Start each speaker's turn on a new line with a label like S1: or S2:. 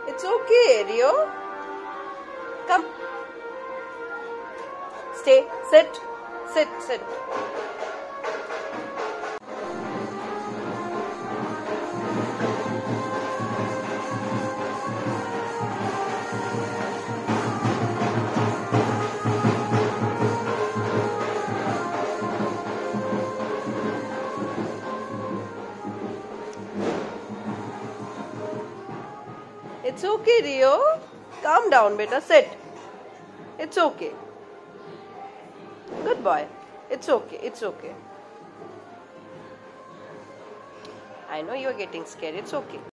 S1: It's okay, Rio. Come. Stay. Sit. Sit. Sit. It's okay, Rio. Calm down, beta. Sit. It's okay. Good boy. It's okay. It's okay. I know you're getting scared. It's okay.